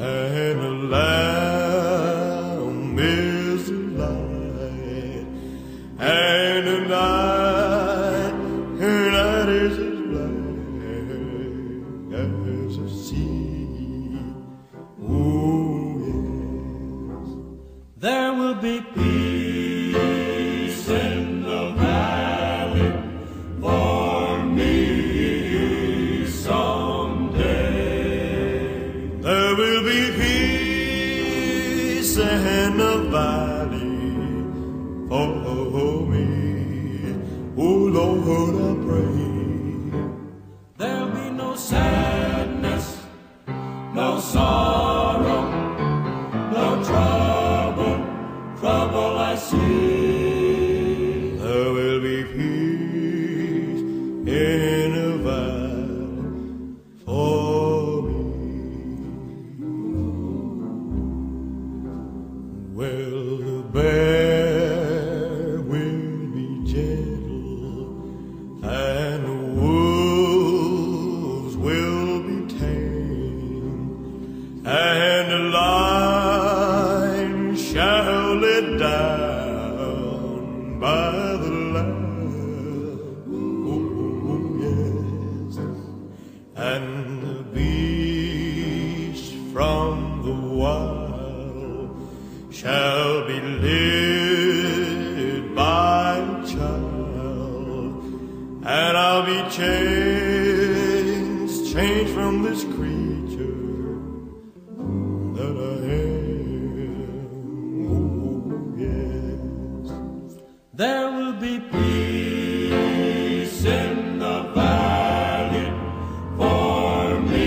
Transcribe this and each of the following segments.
and the Lamb is the light, and the night is as black as the sea. Oh yes, there will be peace in the valley for me someday. There will be peace in the valley for me. Oh Lord, I pray. There'll be no sadness, no sorrow, no trouble I see. There will be peace in the valley for me. Well, the bear will be gentle, and the wolves will be tame, and the lion shall lay down by the lamb. Oh yes, and the beast from the wild shall be led by a child, and I'll be changed from this creature that I am. Oh yes, There will be peace in the valley for me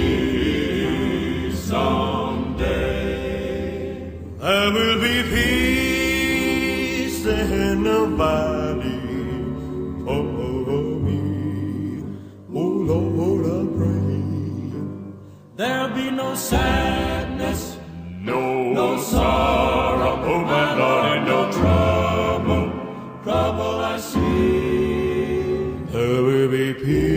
someday. there will be peace in the valley for me. Oh Lord, I pray. There'll be no sadness, No sorrow, oh my Lord, and no trouble I see. there will be peace